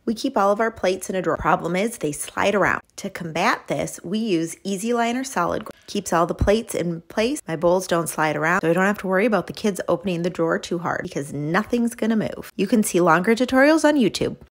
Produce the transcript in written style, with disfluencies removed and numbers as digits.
We keep all of our plates in a drawer. Problem is, they slide around. To combat this, we use Easy Liner Solid Glue. Keeps all the plates in place. My bowls don't slide around, so I don't have to worry about the kids opening the drawer too hard because nothing's gonna move. You can see longer tutorials on YouTube.